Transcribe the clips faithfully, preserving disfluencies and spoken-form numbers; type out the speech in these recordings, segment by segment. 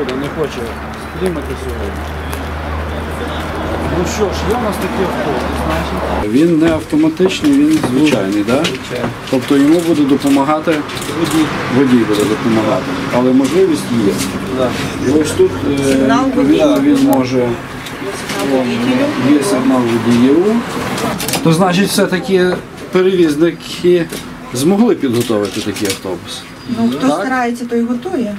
буде, не хоче стрімити сьогодні. Ну що ж, є у нас такий автобус, значить. Він не автоматичний, він звичайний, так? Да? Тобто йому буде допомагати водій. Водій буде допомагати, але можливість є. Да. І ось тут відповідно він може, є сигнал водіїв. То значить все-таки перевізники змогли підготувати такий автобус. Ну, хто так старається, той готує.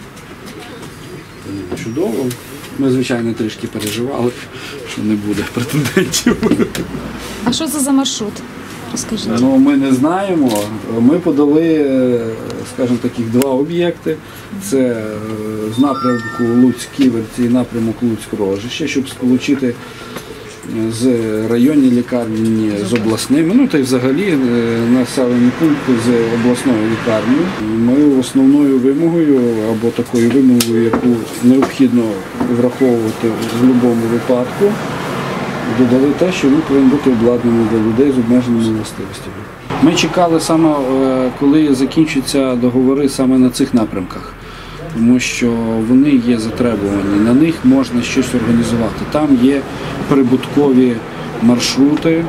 Чудово. Ми, звичайно, трішки переживали, що не буде претендентів. А що це за маршрут? Розкажіть. Ну, ми не знаємо. Ми подали, скажімо, таких два об'єкти. Це з напрямку Луцьк-Ківерці і напрямок Луцьк-Рожище, щоб сполучити з районні лікарні з обласними, ну та й взагалі населені пункти з обласною лікарнею. Ми основною вимогою або такою вимогою, яку необхідно враховувати в будь-якому випадку, додали те, що він повинен бути обладнаний для людей з обмеженими властивостями. Ми чекали саме, коли закінчаться договори саме на цих напрямках, тому що вони є затребувані, на них можна щось організувати. Там є прибуткові маршрути,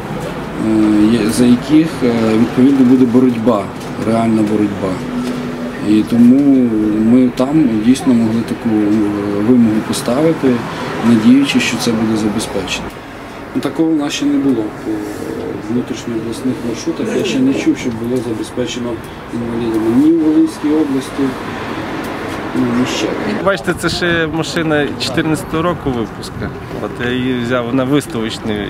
за яких відповідно буде боротьба, реальна боротьба. І тому ми там дійсно могли таку вимогу поставити, надіючи, що це буде забезпечено. Такого в нас ще не було по внутрішньообласних маршрутах. Я ще не чув, щоб було забезпечено інвалідами ні в Волинській області, ні ще. Бачите, це ще машина чотирнадцятого року випуску. От я її взяв на виставочний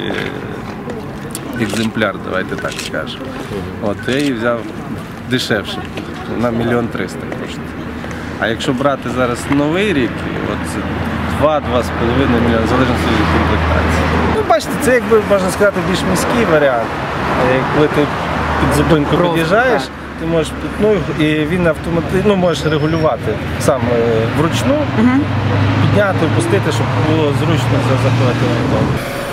екземпляр, давайте так скажемо. От я її взяв дешевше, на мільйон триста коштує. А якщо брати зараз новий рік, от це два-два з половиною мільйона, залежно від комплектації. Ну, бачите, це, якби можна сказати, більш міський варіант. Коли ти під зупинку під'їжджаєш, ти можеш ну, і він автоматично ну, можеш регулювати сам вручну, підняти, опустити, щоб було зручно заходити в автобус.